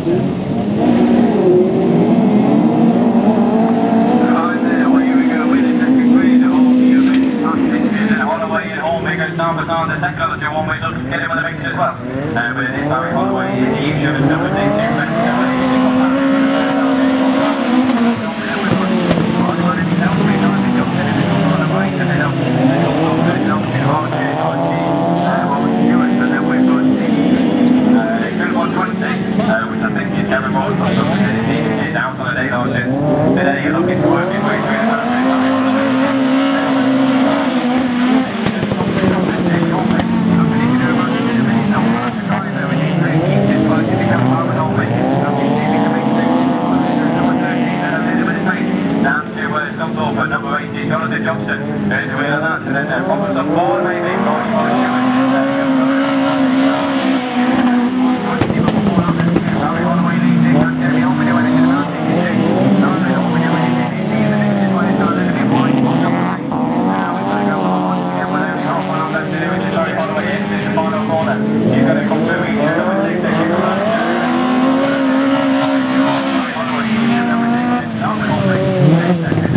On the second of the two one-way look, get him on the mix as well. But it is Barry Holloway, he should have done with these two. Which I think is Kevin Morton or something, he's out on a day or two. But then you're looking to work his way through the number 18, Jonathan Johnson, going to win that, and then Roberts on board, maybe, you're going to come through each number 6,